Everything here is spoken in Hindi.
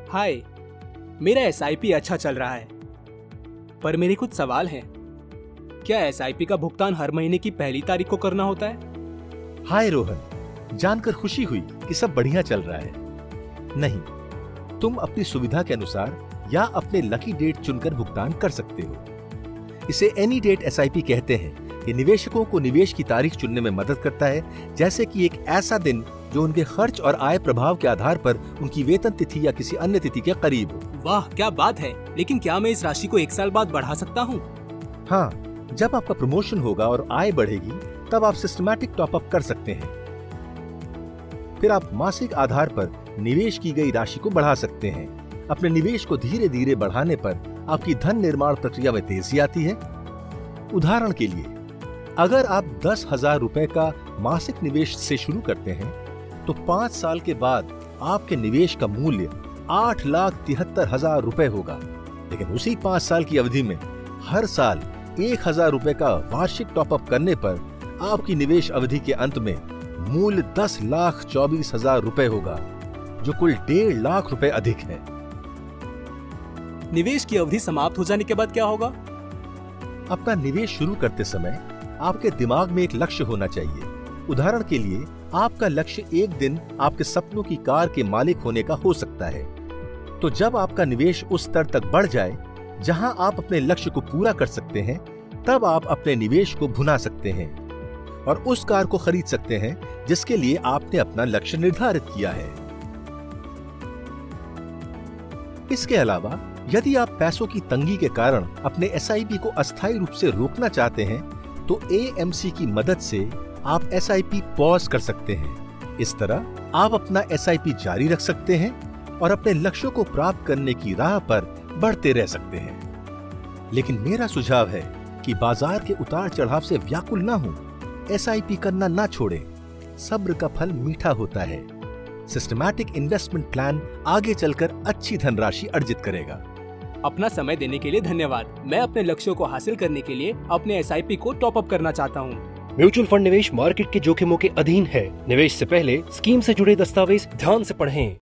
हाय, मेरा एसआईपी अच्छा चल रहा है, पर मेरे कुछ सवाल हैं। क्या एसआईपी का भुगतान हर महीने की पहली तारीख को करना होता है? हाय रोहन, जानकर खुशी हुई कि सब बढ़िया चल रहा है। नहीं, तुम अपनी सुविधा के अनुसार या अपने लकी डेट चुनकर भुगतान कर सकते हो। इसे एनी डेट एसआईपी कहते हैं। ये निवेशकों को निवेश की तारीख चुनने में मदद करता है, जैसे कि एक ऐसा दिन जो उनके खर्च और आय प्रभाव के आधार पर उनकी वेतन तिथि या किसी अन्य तिथि के करीब हो। वाह, क्या बात है। लेकिन क्या मैं इस राशि को 1 साल बाद बढ़ा सकता हूँ? हाँ, जब आपका प्रमोशन होगा और आय बढ़ेगी, तब आप सिस्टमैटिक टॉपअप कर सकते हैं। फिर आप मासिक आधार पर निवेश की गई राशि को बढ़ा सकते हैं। अपने निवेश को धीरे धीरे बढ़ाने पर आपकी धन निर्माण प्रक्रिया में तेजी आती है। उदाहरण के लिए, अगर आप 10,000 रुपए का मासिक निवेश से शुरू करते हैं, तो 5 साल के बाद आपके निवेश का मूल्य 8,73,000 रुपए होगा। लेकिन उसी 5 साल की अवधि में हर साल 1,000 रुपए का वार्षिक टॉपअप करने पर आपकी निवेश अवधि के अंत में मूल्य 10,24,000 रुपए होगा, जो कुल 1.5 लाख रुपए अधिक है। निवेश की अवधि समाप्त हो जाने के बाद क्या होगा? अपना निवेश शुरू करते समय आपके दिमाग में एक लक्ष्य होना चाहिए। उदाहरण के लिए, आपका लक्ष्य एक दिन आपके सपनों की कार के मालिक होने का हो सकता है। तो जब आपका निवेश उस स्तर तक बढ़ जाए जहां आप अपने लक्ष्य को पूरा कर सकते हैं, तब आप अपने निवेश को भुना सकते हैं और उस कार को खरीद सकते हैं जिसके लिए आपने अपना लक्ष्य निर्धारित किया है। इसके अलावा, यदि आप पैसों की तंगी के कारण अपने एसआईपी को अस्थायी रूप से रोकना चाहते हैं, तो एएमसी की मदद से आप एसआईपी पॉज कर सकते हैं। इस तरह आप अपना एसआईपी जारी रख सकते हैं और अपने लक्ष्यों को प्राप्त करने की राह पर बढ़ते रह सकते हैं। लेकिन मेरा सुझाव है कि बाजार के उतार चढ़ाव से व्याकुल ना हो। एसआईपी करना ना छोड़ें। सब्र का फल मीठा होता है। सिस्टमैटिक इन्वेस्टमेंट प्लान आगे चलकर अच्छी धनराशि अर्जित करेगा। अपना समय देने के लिए धन्यवाद। मैं अपने लक्ष्यों को हासिल करने के लिए अपने एसआईपी को टॉप अप करना चाहता हूँ। म्यूचुअल फंड निवेश मार्केट के जोखिमों के अधीन है। निवेश से पहले स्कीम से जुड़े दस्तावेज ध्यान से पढ़ें।